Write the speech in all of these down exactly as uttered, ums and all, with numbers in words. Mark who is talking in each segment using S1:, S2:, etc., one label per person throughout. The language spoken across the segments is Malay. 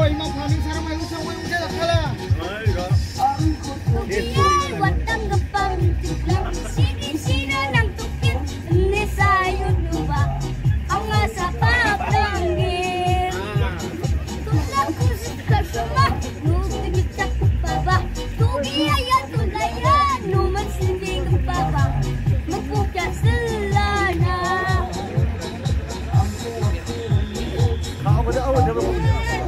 S1: Oi, mau paling sarang mai usang mai udah tak kalah.
S2: Tukian watang gepang tiklang sini sini nang tukit ne sayur duba ang asa papanggil tulak ko sa suma nutigit sa baba tugi ayan tulayan numan sinding baba magpukya sila na
S1: Kau pada awal dah berapa?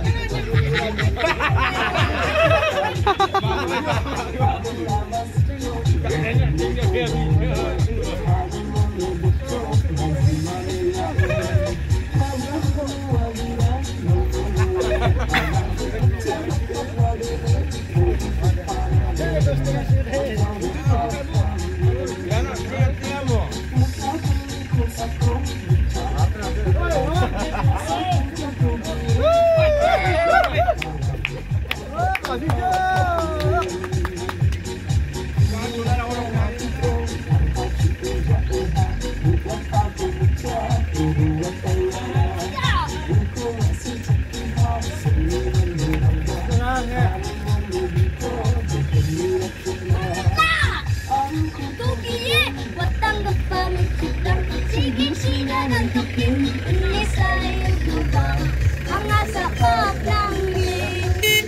S2: sige sila ng tukin ni sayang duba ang asa papanggil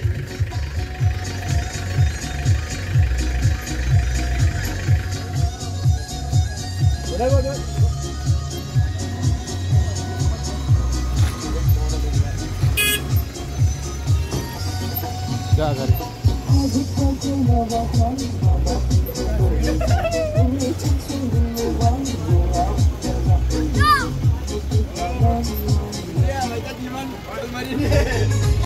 S1: Udah, udah. Dah, dah.